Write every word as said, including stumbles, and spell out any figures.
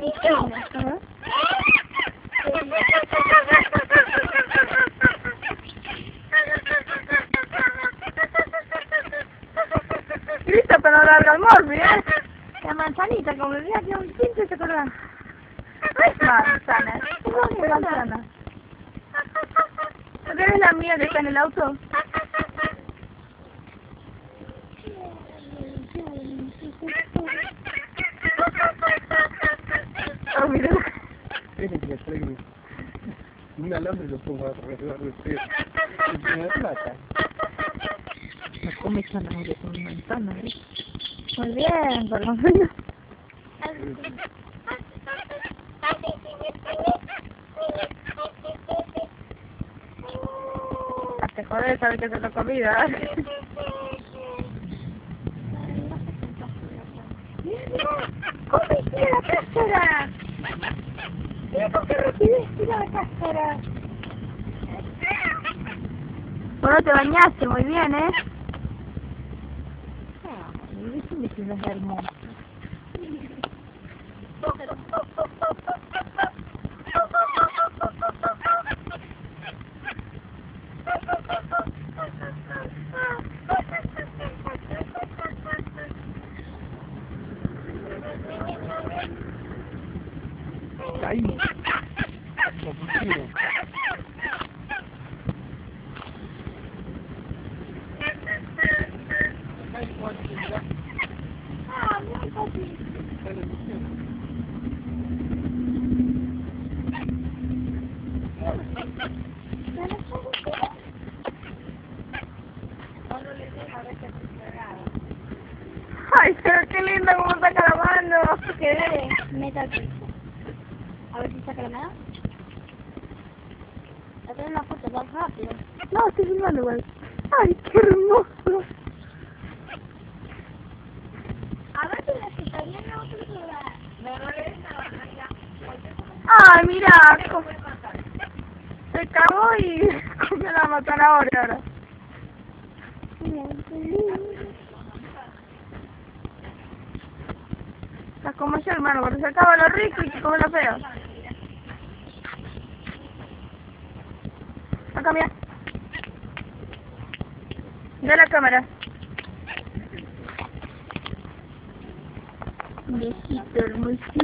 Ajá. Listo, pero larga el morbi, ¿eh? La manzanita, como decía que un tinte se colgaba. No es manzana, es una manzana. ¿No tienes la mía que está en el auto? Oh, mira. Un alambre lo pongo alrededor de usted. Y tiene plata. No come zanahoria con manzana, ¿eh? Muy bien, por lo menos. Te joder, sabes que te toca comida. ¡Comiste la cáscara! Mira por qué recibiste la cáscara. Bueno, te bañaste muy bien, ¿eh? Ay, es un vecino hermoso. Ahí. Lo pusieron. Ah, mira, papi. Ay, pero qué lindo cómo saca la mano. ¿Qué debe? Meta aquí. A ver si saca la mano. A tener una foto más rápido. No, estoy filmando igual. Ay, qué hermoso. A ver si la estaría en otro lugar. Me regresa a bajar ya. Ay, mira, cómo- se cagó y comió la zanahoria ahora. Estás como yo, hermano, cuando se acaba lo rico y se come lo feo. Acá, mira. De la cámara. Un besito hermoso.